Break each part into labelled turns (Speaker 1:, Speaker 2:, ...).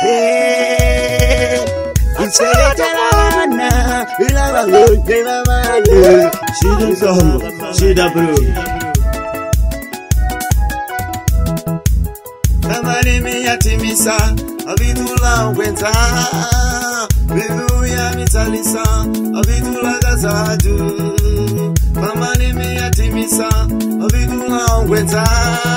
Speaker 1: Shida bro. Kamani miyatimisa abidula ngwenza Hallelujah mitalisa abidula gazadu Kamani miyatimisa abidula ngwenza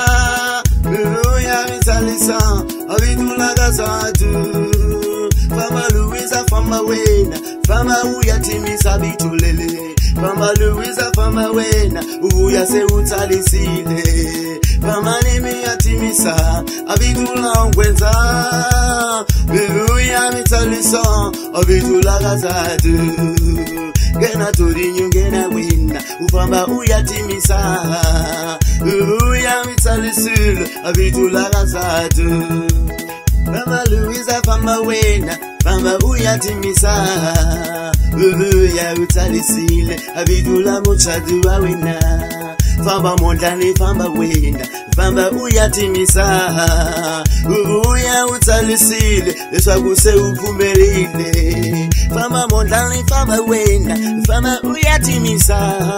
Speaker 1: Hallelujah mitalisa abidula gazadu Fama Louisa fama wena fama uyatimisa bitulele Fama Louisa fama wena uyase utalisile Fama miyatimisa abidula ngwenza Hallelujah mitalisa abidula gazadu Gena tori nyungena wena ufamba uyatimisa Hallelujah mitalisile abidula gazadu Fama Louisa fama wena fama uyatimisa Hallelujah utalisile abidula muchadu wena Famba mondlane famba wena famba uyatimisa Hallelujah utalisile leswaku se uphumelele Famba mondlane famba wena famba uyatimisa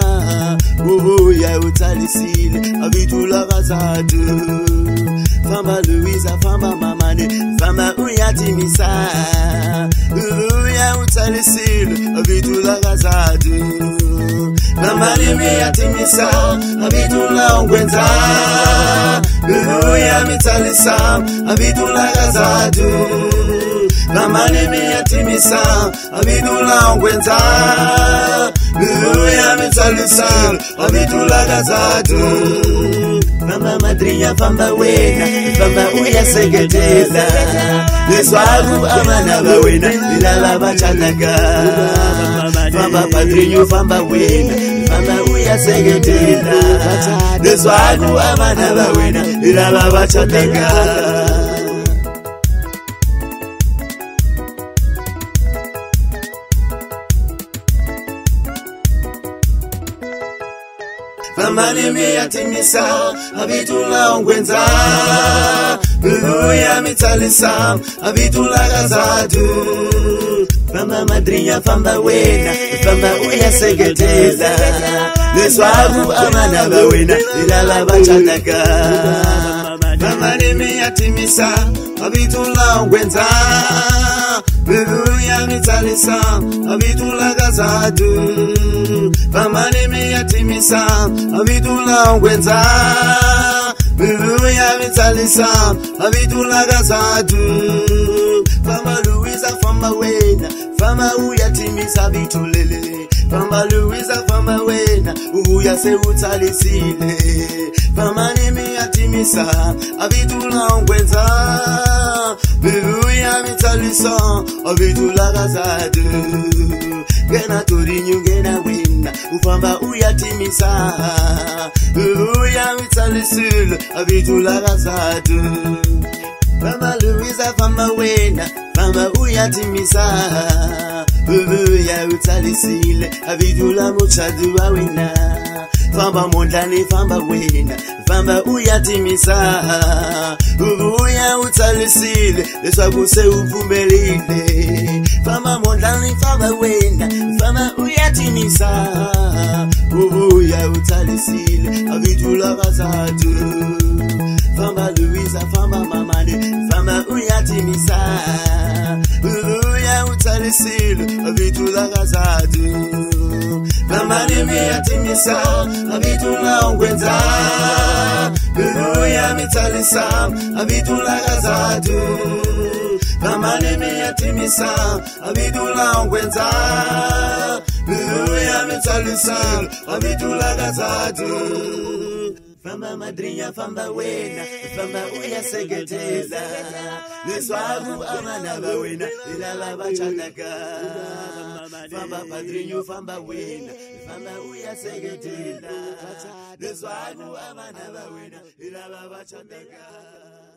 Speaker 1: Hallelujah utalisile abidula gazadu Famba Louisa famba mamane famba uyatimisa Hallelujah utalisile abidula gazadu Famba miyatimisa abidula ngwenza Hallelujah mitalisa abidula gazadu Famba miyatimisa abidula ngwenza Hallelujah mitalisa abidula gazadu Famba madrinya famba wena famba uyaseketela Leswaku amana bawena ilala bachanaga Famba padrinyo famba wena famba uyaseketela Leswaku amana bawena ilala bachanaga Famba miyatimisa abidula ngwenza Hallelujah mitalisa abidula gazadu Famba madrinya famba wena famba uyaseketela Leswaku amana bawena ilala bachanaga Famba miyatimisa abidula ngwenza Hallelujah mitalisa abidula gazadu Famba miyatimisa abidula ngwenza Hallelujah mitalisa abidula gazadu Famba Louisa famba wena famba uyatimisa bitulele Famba Louisa famba wena uyase utalisile Famba miyatimisa abidula ngwenza Hallelujah mitalisa abidula gazadu Gena tori nyungena wena ufamba uyatimisa Hallelujah mitalisile abidula gazadu Famba Louisa famba wena famba uyatimisa Hallelujah utalisile abidula muchadu wena Famba mondlane famba wena famba uyatimisa Hallelujah utalisile leswaku se uphumelele Famba mondlane famba wena famba uyatimisa Hallelujah utalisile abidula gazadu Famba Louisa famba mamane famba uyatimisa Hallelujah utalisile abidula gazadu Famba miyatimisa abidula ngwenza Hallelujah mitalisa abidula gazadu Famba miyatimisa abidula ngwenza Hallelujah mitalisa abidula gazadu Famba madrinya famba wena famba uyaseketela Leswaku amana bawena ilala bachanaga Famba padrinyo famba wena famba uyaseketela Leswaku amana bawena ilala bachanaga